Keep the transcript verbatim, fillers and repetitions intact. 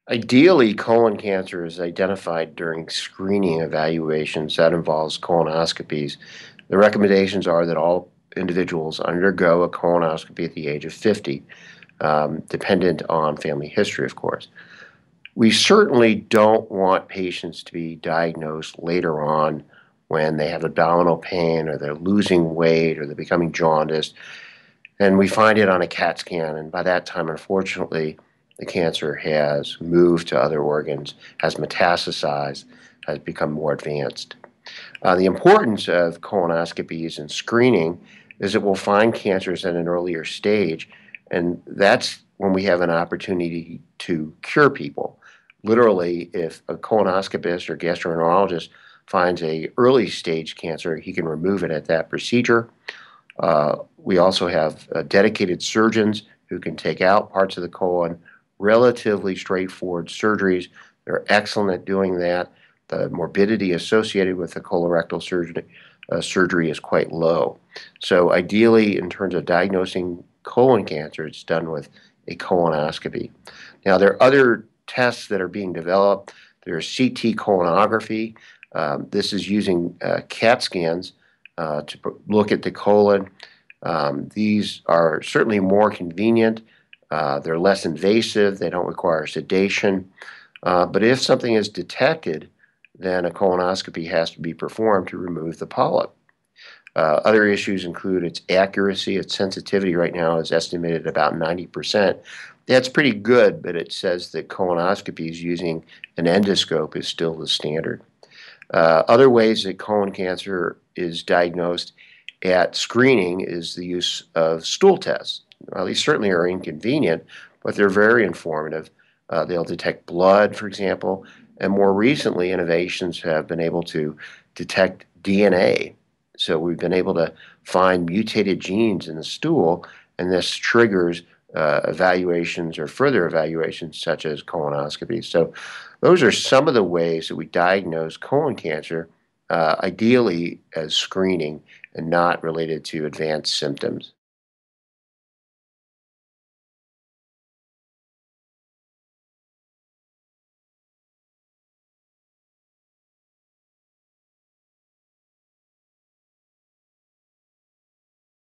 Ideally, colon cancer is identified during screening evaluations that involves colonoscopies. The recommendations are that all individuals undergo a colonoscopy at the age of fifty, um, dependent on family history, of course. We certainly don't want patients to be diagnosed later on when they have abdominal pain or they're losing weight or they're becoming jaundiced. And we find it on a CAT scan. And by that time, unfortunately, the cancer has moved to other organs, has metastasized, has become more advanced. Uh, the importance of colonoscopies and screening is that we'll find cancers at an earlier stage, and that's when we have an opportunity to cure people. Literally, if a colonoscopist or gastroenterologist finds a early stage cancer, he can remove it at that procedure. Uh, we also have uh, dedicated surgeons who can take out parts of the colon, relatively straightforward surgeries. They're excellent at doing that. The morbidity associated with the colorectal surgery, uh, surgery is quite low. So, ideally, in terms of diagnosing colon cancer, it's done with a colonoscopy. Now, there are other tests that are being developed. There's C T colonography. Um, this is using uh, CAT scans uh, to look at the colon. Um, these are certainly more convenient. Uh, they're less invasive. They don't require sedation. Uh, but if something is detected, then a colonoscopy has to be performed to remove the polyp. Uh, other issues include its accuracy. Its sensitivity right now is estimated at about ninety percent. That's pretty good, but it says that colonoscopies using an endoscope is still the standard. Uh, other ways that colon cancer is diagnosed at screening is the use of stool tests. Well, these certainly are inconvenient, but they're very informative. Uh, they'll detect blood, for example, and more recently, innovations have been able to detect D N A. So we've been able to find mutated genes in the stool, and this triggers uh, evaluations or further evaluations such as colonoscopy. So those are some of the ways that we diagnose colon cancer, uh, ideally as screening and not related to advanced symptoms.